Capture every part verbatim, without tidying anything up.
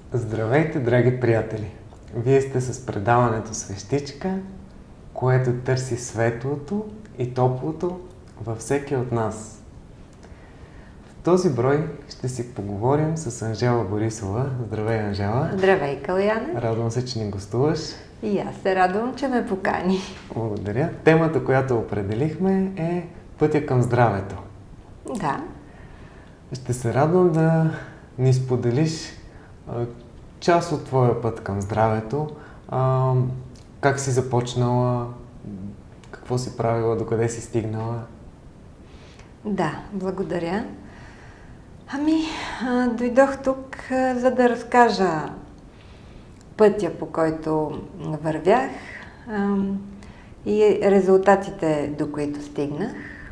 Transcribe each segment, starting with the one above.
Здравейте, драги приятели! Вие сте с предаването Свещичка, което търси светлото и топлото във всеки от нас. В този брой ще си поговорим с Анжела Борисова. Здравей, Анжела! Здравей, Каляне! Радвам се, че ни гостуваш. И аз се радвам, че ме покани. Благодаря. Темата, която определихме, е пътя към здравето. Да. Ще се радвам да ни споделиш а, част от твоя път към здравето. А, как си започнала, какво си правила, докъде си стигнала? Да, благодаря. Ами, а, дойдох тук, а, за да разкажа пътя, по който вървях а, и резултатите, до които стигнах.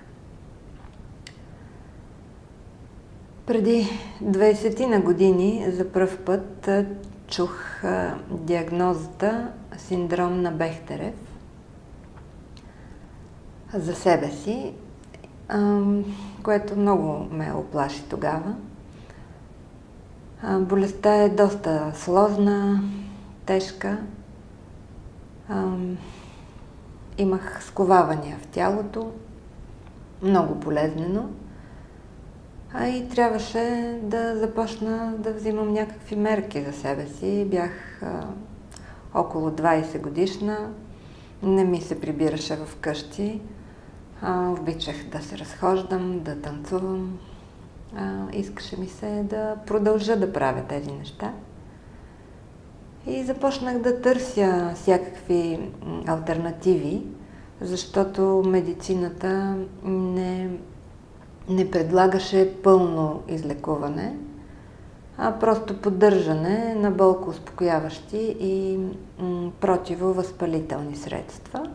Преди двайсет на години за пръв път а, чух а, диагнозата синдром на Бехтерев за себе си, а, което много ме оплаши тогава. А, болестта е доста сложна, тежка. А, имах сковавания в тялото, много болезнено. А и трябваше да започна да взимам някакви мерки за себе си. Бях а, около двайсет годишна, не ми се прибираше в къщи. А, обичах да се разхождам, да танцувам. А, искаше ми се да продължа да правя тези неща. И започнах да търся всякакви алтернативи, защото медицината не не предлагаше пълно излекуване, а просто поддържане на болкоуспокояващи и м, противовъзпалителни средства.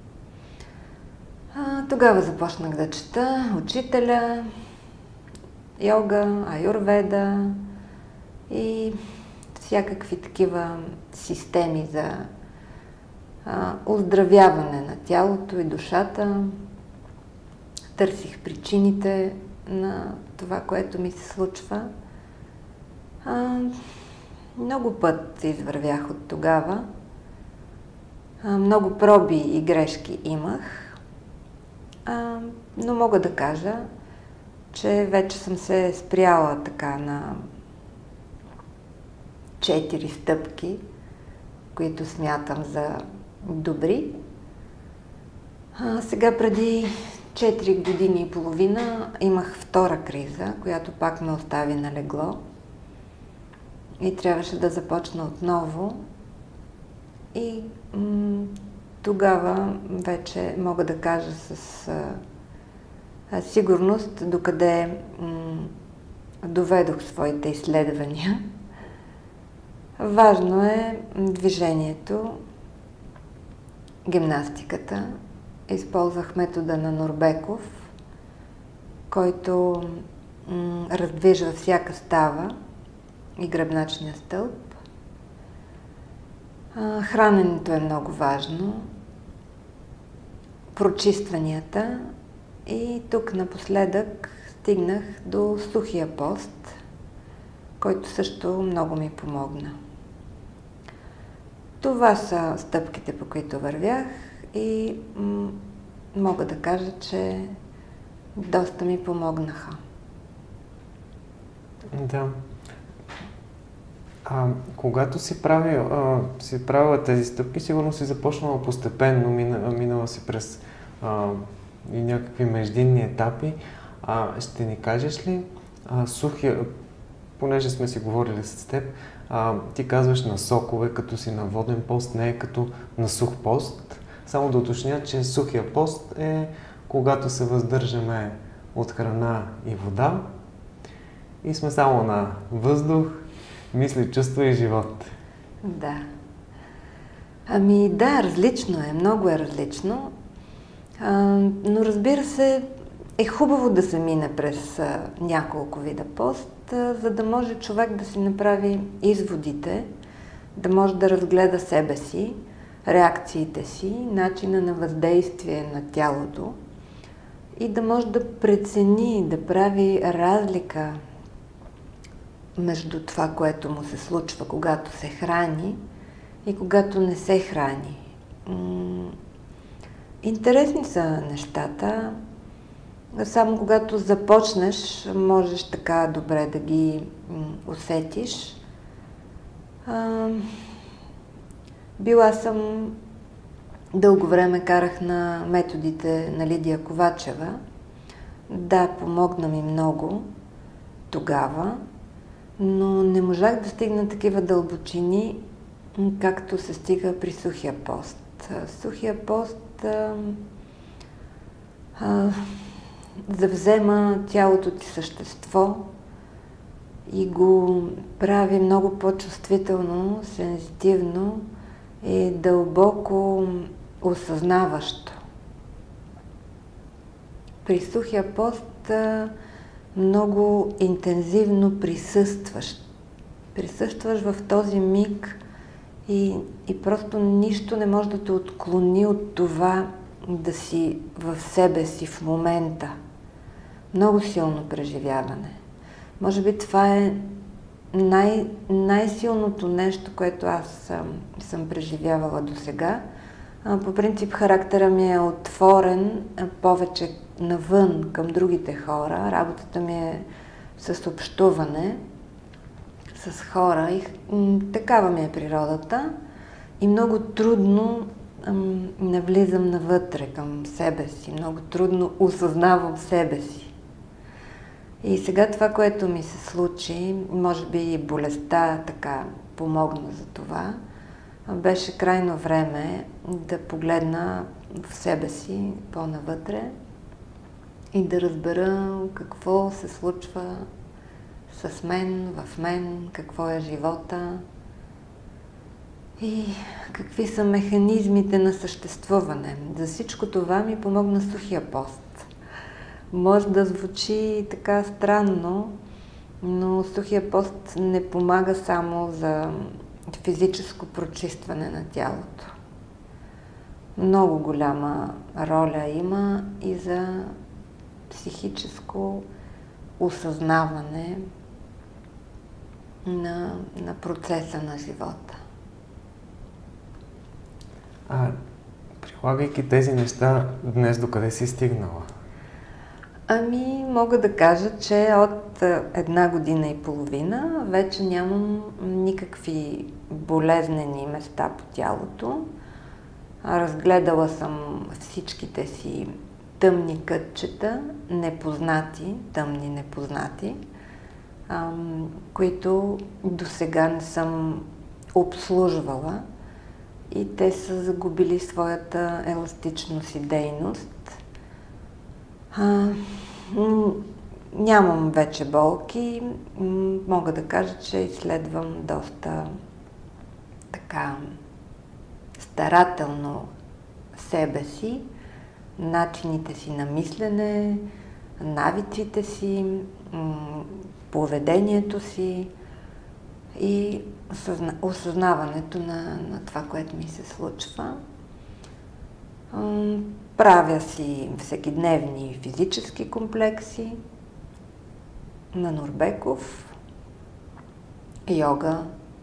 А, тогава започнах да чета учителя, йога, аюрведа и всякакви такива системи за а, оздравяване на тялото и душата. Търсих причините на това, което ми се случва. А, много път извървях от тогава. А, много проби и грешки имах. А, но мога да кажа, че вече съм се спряла така на четири стъпки, които смятам за добри. А, сега преди четири години и половина имах втора криза, която пак ме остави на легло и трябваше да започна отново. И м- тогава вече мога да кажа с а, сигурност докъде м- доведох своите изследвания. Важно е движението, гимнастиката. Използвах метода на Норбеков, който м- раздвижва всяка става и гръбначния стълб. А, храненето е много важно, прочистванията и тук напоследък стигнах до сухия пост, който също много ми помогна. Това са стъпките, по които вървях. И м- мога да кажа, че доста ми помогнаха. Да. А, когато си правил, а, си правила тези стъпки, сигурно си започнала постепенно, мина, минала си през а, и някакви междинни етапи. А, ще ни кажеш ли а, сухия, понеже сме си говорили с теб, а, ти казваш на сокове, като си на воден пост, не е като на сух пост. Само да уточня, че сухия пост е когато се въздържаме от храна и вода и сме само на въздух, мисли, чувства и живот. Да. Ами да, различно е, много е различно, а, но разбира се, е хубаво да се мине през а, няколко вида пост, а, за да може човек да си направи изводите, да може да разгледа себе си, реакциите си, начина на въздействие на тялото и да може да прецени, да прави разлика между това, което му се случва, когато се храни и когато не се храни. Интересни са нещата. Само когато започнеш, можеш така добре да ги усетиш. Била съм, дълго време карах на методите на Лидия Ковачева. Да, помогна ми много тогава, но не можах да стигна такива дълбочини, както се стига при сухия пост. Сухия пост а, а, завзема цялото ти същество и го прави много по-чувствително, сензитивно и дълбоко осъзнаващо. При сухия пост а, много интензивно присъстваш. Присъстваш в този миг и, и просто нищо не може да те отклони от това да си в себе си в момента. Много силно преживяване. Може би това е най- най-силното нещо, което аз съм, съм преживявала досега. По принцип характера ми е отворен повече навън към другите хора. Работата ми е с общуване с хора и м, такава ми е природата и много трудно м, навлизам навътре към себе си, много трудно осъзнавам себе си. И сега това, което ми се случи, може би и болестта така помогна за това, беше крайно време да погледна в себе си по-навътре и да разбера какво се случва с мен, в мен, какво е живота и какви са механизмите на съществуване. За всичко това ми помогна сухия пост. Може да звучи така странно, но сухия пост не помага само за физическо прочистване на тялото. Много голяма роля има и за психическо осъзнаване на, на процеса на живота. А прилагайки тези неща, днес докъде си стигнала? Ами, мога да кажа, че от една година и половина вече нямам никакви болезнени места по тялото. Разгледала съм всичките си тъмни кътчета, непознати, тъмни непознати, ам, които досега не съм обслужвала и те са загубили своята еластичност и дейност. А, нямам вече болки, мога да кажа, че изследвам доста така старателно себе си, начините си на мислене, навиците си, поведението си и осъзнаването на, на това, което ми се случва. Правя си всекидневни физически комплекси на Нурбеков, йога,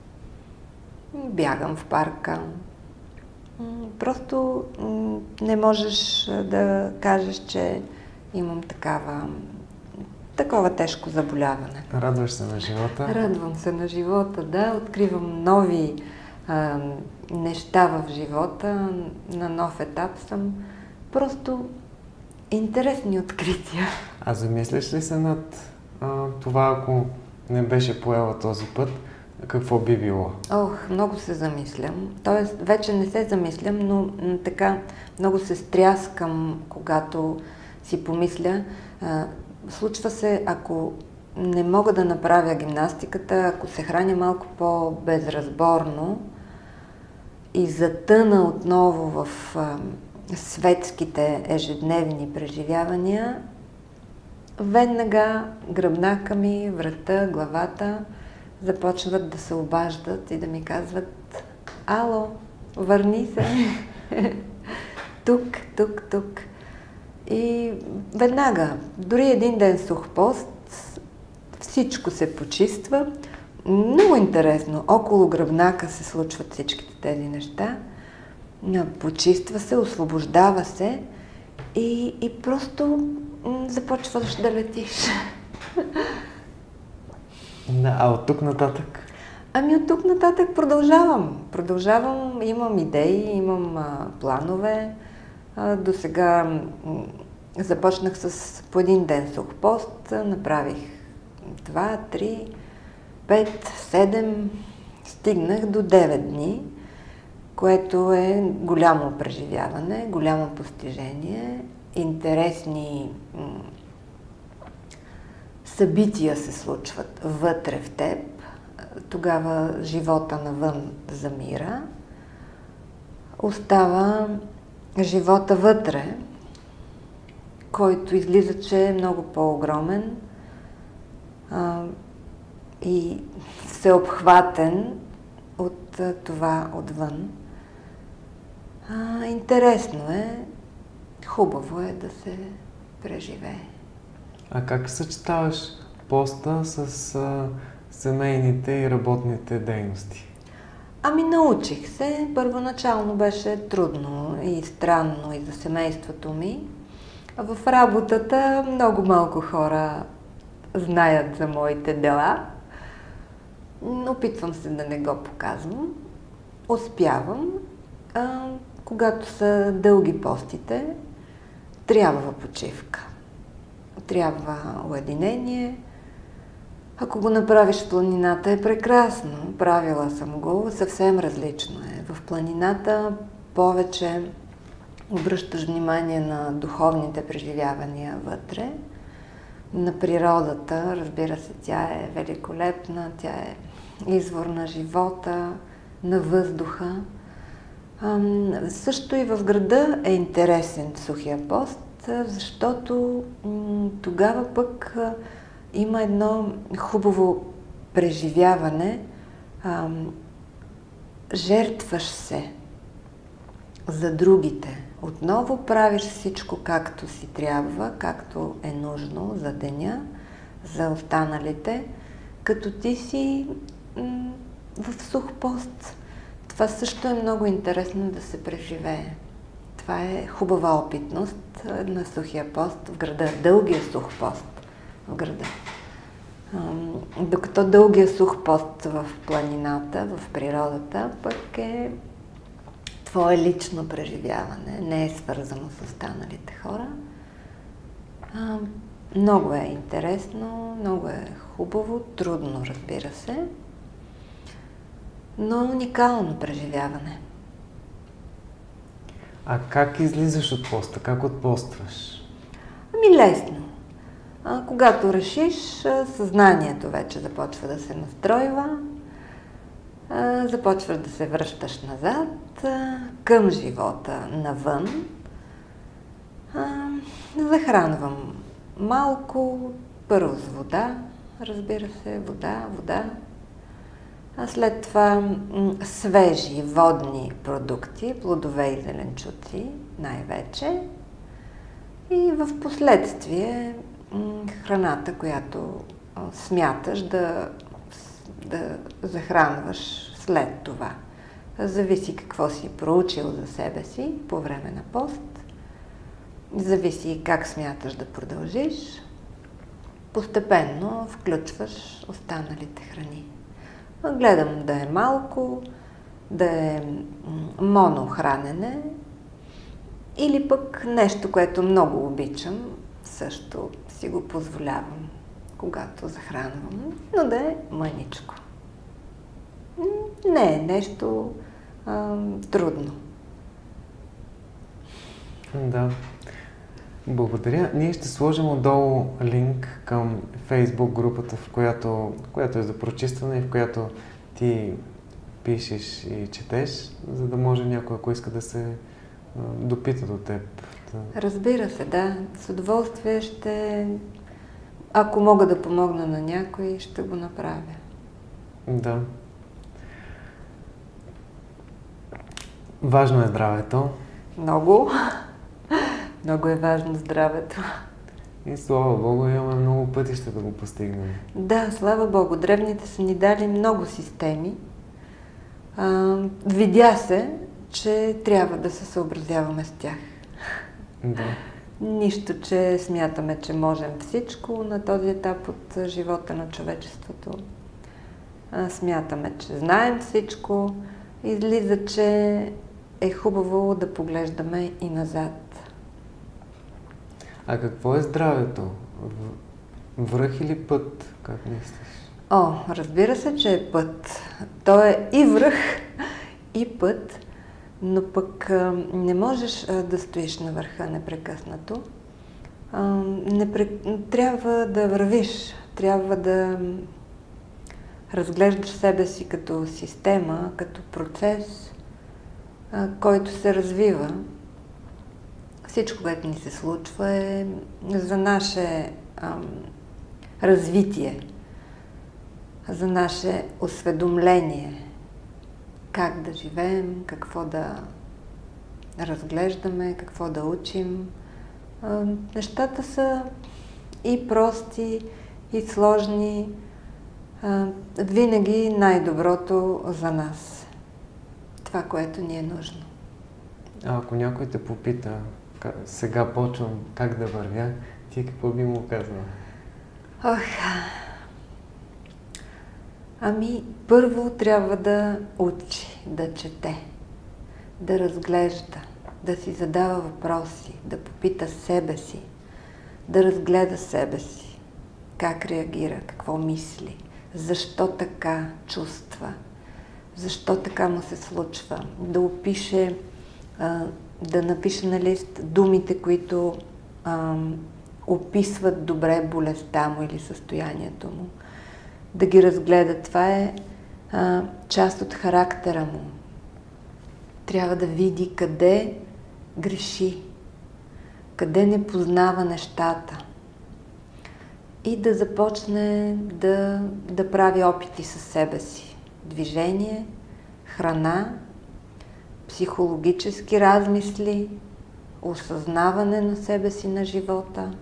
бягам в парка. Просто не можеш да кажеш, че имам такава, такова тежко заболяване. Радваш се на живота? Радвам се на живота, да. Откривам нови а, неща в живота, на нов етап съм. Просто интересни открития. А замисляш ли се над а, това, ако не беше поела този път, какво би било? Ох, много се замислям. Тоест, вече не се замислям, но м, така много се стряскам, когато си помисля. А, случва се, ако не мога да направя гимнастиката, ако се храня малко по-безразборно и затъна отново в а, светските ежедневни преживявания, веднага гръбнака ми, врата, главата започват да се обаждат и да ми казват: ало, върни се, тук, тук, тук. И веднага, дори един ден сух пост, всичко се почиства. Много интересно. Около гръбнака се случват всичките тези неща. Почиства се, освобождава се и, и просто започваш да летиш. Да, а от тук нататък? Ами от тук нататък продължавам. Продължавам, имам идеи, имам а, планове. А, до сега м- започнах с по един ден сух пост, направих два, три, пет, седем, стигнах до девет дни, което е голямо преживяване, голямо постижение, интересни м- събития се случват вътре в теб. Тогава живота навън замира. Остава живота вътре, който излиза, че е много по-огромен а, и всеобхватен от а, това отвън. А, интересно е, хубаво е да се преживее. А как съчетаваш поста с а, семейните и работните дейности? Ами научих се. Първоначално беше трудно и странно и за семейството ми. В работата много малко хора знаят за моите дела. Опитвам се да не го показвам. Успявам. А, когато са дълги постите, трябва почивка. Трябва уединение. Ако го направиш в планината е прекрасно. Правила съм го, съвсем различно е. В планината повече обръщаш внимание на духовните преживявания вътре, на природата. Разбира се, тя е великолепна, тя е извор на живота, на въздуха. Ам, също и в града е интересен сухия пост, защото м- тогава пък а, има едно хубаво преживяване. Ам, жертваш се за другите. Отново правиш всичко както си трябва, както е нужно за деня, за останалите, като ти си м- в сух пост. Това също е много интересно да се преживее. Това е хубава опитност на сухия пост в града, дългия сух пост в града. Докато дългия сух пост в планината, в природата, пък е твое лично преживяване, не е свързано с останалите хора. Много е интересно, много е хубаво, трудно, разбира се, но уникално преживяване. А как излизаш от поста? Как отпостваш? Ами лесно. А, когато решиш, съзнанието вече започва да се настройва, а, започваш да се връщаш назад, а, към живота навън. А, захранвам малко, първо с вода, разбира се, вода, вода. А след това м- свежи водни продукти, плодове и зеленчуци най-вече. И в последствие м- храната, която а, смяташ да, да захранваш след това. Зависи какво си проучил за себе си по време на пост. Зависи как смяташ да продължиш. Постепенно включваш останалите храни. Гледам да е малко, да е монохранене или пък нещо, което много обичам, също си го позволявам, когато захранвам, но да е мъничко. Не е нещо а, трудно. Да. Благодаря. Ние ще сложим отдолу линк към Facebook групата, в която, която е за прочистване и в която ти пишеш и четеш, за да може някой, ако иска да се а, допита до теб. Да. Разбира се, да. С удоволствие ще... Ако мога да помогна на някой, ще го направя. Да. Важно е здравето. Много. Много е важно здравето. И слава Богу, имаме много пътища да го постигнем. Да, слава Богу. Древните са ни дали много системи. А, видя се, че трябва да се съобразяваме с тях. Да. Нищо, че смятаме, че можем всичко на този етап от живота на човечеството. А, смятаме, че знаем всичко. Излиза, че е хубаво да поглеждаме и назад. А какво е здравето? Връх или път? Как мислиш? О, разбира се, че е път. То е и връх, и път, но пък а, не можеш а, да стоиш на върха непрекъснато. А, непре... Трябва да вървиш, трябва да разглеждаш себе си като система, като процес, а, който се развива. Всичко, което ни се случва, е за наше ам, развитие, за наше осведомление, как да живеем, какво да разглеждаме, какво да учим. А, нещата са и прости, и сложни. А, винаги най-доброто за нас. Това, което ни е нужно. А ако някой те попита, сега почвам как да вървя, ти какво би му казала? Ох, ами първо трябва да учи, да чете, да разглежда, да си задава въпроси, да попита себе си, да разгледа себе си, как реагира, какво мисли, защо така чувства, защо така му се случва, да опише, да напише на лист думите, които а, описват добре болестта му или състоянието му. Да ги разгледа. Това е а, част от характера му. Трябва да види къде греши, къде не познава нещата и да започне да, да прави опити със себе си. Движение, храна, психологически размисли, осъзнаване на себе си, на живота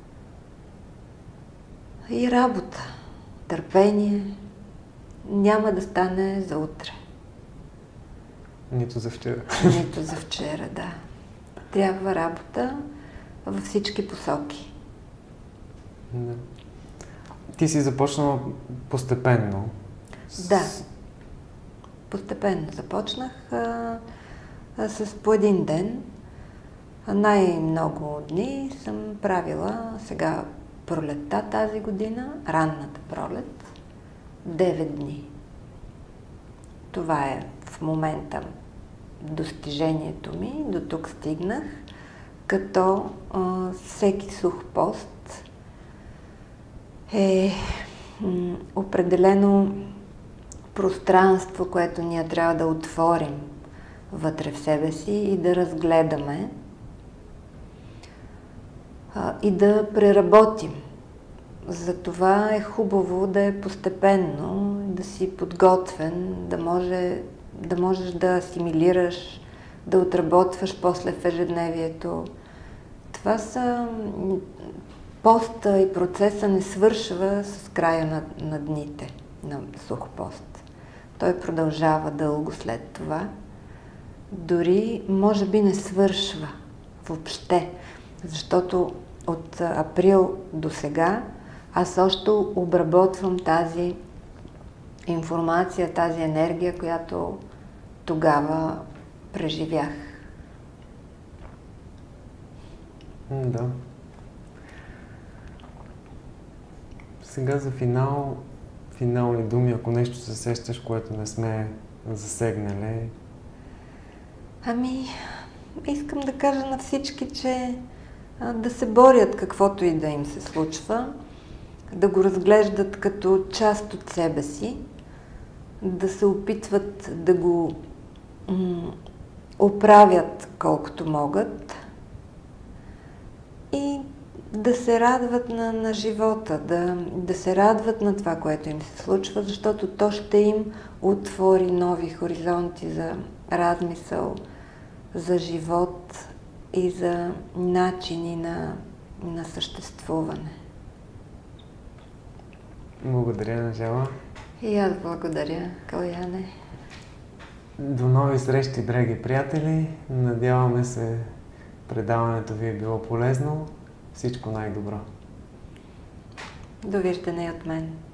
и работа, търпение. Няма да стане за утре. Нито за вчера. Нито за вчера, да. Трябва работа във всички посоки. Да. Ти си започнала постепенно. Да. Постепенно започнах а, а, с по един ден. Най-много дни съм правила сега пролетта тази година, ранната пролет, девет дни. Това е в момента достижението ми, до тук стигнах, като а, всеки сух пост е м, определено пространство, което ние трябва да отворим вътре в себе си и да разгледаме а, и да преработим. Затова е хубаво да е постепенно, да си подготвен, да, може, да можеш да асимилираш, да отработваш после в ежедневието. Това са... Поста и процеса не свършва с края на, на дните на сух пост. Той продължава дълго след това. Дори, може би, не свършва въобще, защото от април до сега аз още обработвам тази информация, тази енергия, която тогава преживях. Да. Сега за финал, финални думи, ако нещо се сещаш, което не сме засегнали. Ами, искам да кажа на всички, че а, да се борят каквото и да им се случва, да го разглеждат като част от себе си, да се опитват да го м- оправят колкото могат и да се радват на, на живота, да, да се радват на това, което им се случва, защото то ще им отвори нови хоризонти за размисъл, за живот и за начини на на съществуване. Благодаря, Анжела. И аз благодаря, Каляне. До нови срещи, драги приятели. Надяваме се предаването ви е било полезно. Всичко най-добро. Довиждане от мен.